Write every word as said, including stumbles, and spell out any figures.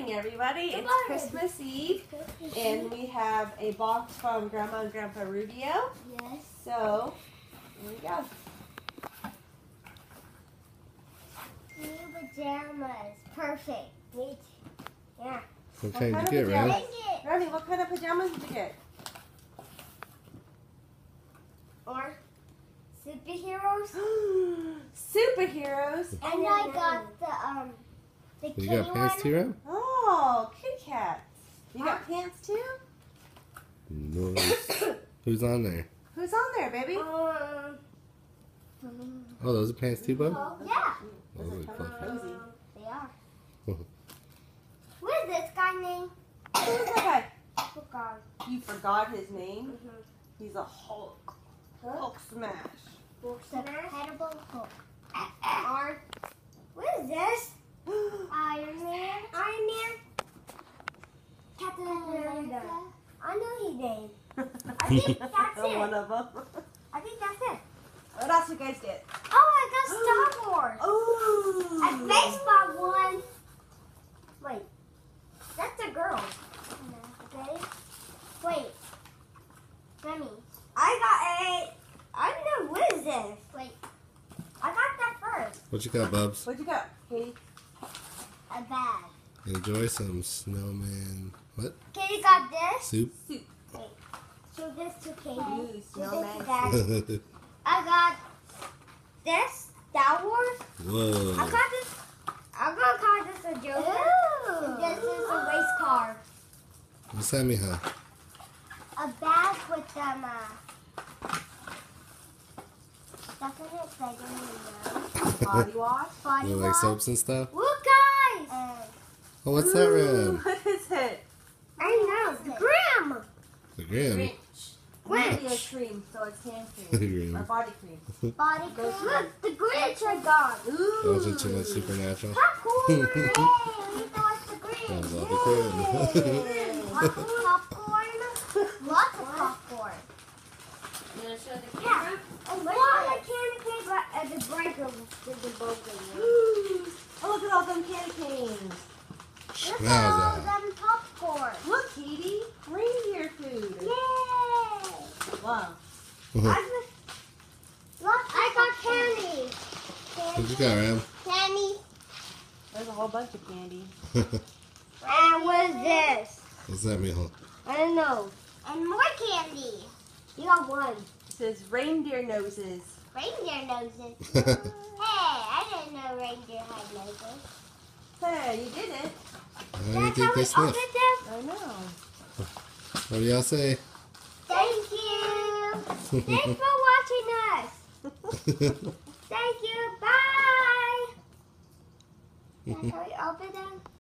morning, everybody. Good it's morning. Christmas Eve, and we have a box from Grandma and Grandpa Rubio. Yes. So, here we go. New pajamas. Perfect. Neat. Yeah. What kind kind did you of get, Ram? pajamas? Take it. Remy, what kind of pajamas did you get? Or superheroes. Superheroos. And I got the um the You kitty got pants one. too, Ram? Oh, Kit Kats. You got pants too? Nice. Who's on there? Who's on there, baby? Um. Oh, those are pants too, bud? Oh, yeah. Those Those are are fluffy. cozy. Um, they are. What is this guy named? Who's that guy? Forgot. You forgot his name? Mm-hmm. He's a Hulk. Hulk smash. Incredible Hulk. Or what is this? Iron Man. Iron Man. Captain America. I know his name. I think that's it. One of them. I think that's it. What else you guys get? Oh, I got Star Wars. Ooh. A baseball one. Wait, that's a girl. Okay. Wait, Remy. I got a. I don't know what is this. Wait, I got that first. What you got, Bubs? What'd you got, Katie? A bag. Enjoy some snowman. What? Katie got this. Soup? Soup. Wait, show this to Katie. Ooh, Show this snowman to Dad. I got this Star Wars. I Whoa. got this. I'm gonna call this a Joker. Ooh. This is a race car. What's that, mija? A bag with um, uh, stuff in it so I don't even know. Body wash. Body You wash. like soaps and stuff? Look, guys! Uh, Oh, what's that, Ooh, Ram? what is it? I know. The Grim. The Grim. Grinch. Grinch. Maybe a cream, so it's hand cream. Grim. Or body cream. Body cream. Look, the Grinch I got. Ooh. Wasn't too much supernatural. Popcorn. Yay! We know it's the Sounds Grinch. like the Grim. Lots of popcorn. Lots of popcorn. You want to show the Yeah. camera? And what the candy cane but uh, the breaker with the broken one. Ooh. Oh, look at all them candy canes. Look at all Schmauza. them popcorn. Look, Katie. Reindeer food. Yay! Wow. I just, look, I got candy. What you got, Ram? Candy. There's a whole bunch of candy. And what is this? What's that, mija? I don't know. And more candy. You got one. It says reindeer noses. Reindeer noses. Hey, I didn't know reindeer had noses. Hey, you did it. I don't think they sniff. I know. What do y'all say? Thank you. Thanks for watching us. Thank you. Bye. Can we open them?